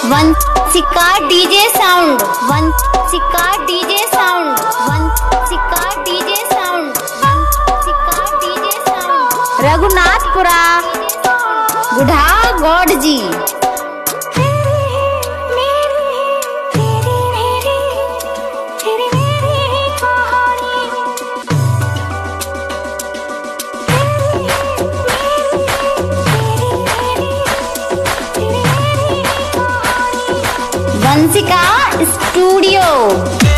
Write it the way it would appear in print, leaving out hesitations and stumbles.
Vanshika DJ sound, Vanshika DJ sound, Vanshika DJ sound, Vanshika DJ sound. Raghunathpura Budha Gaur ji. Vanshika studio.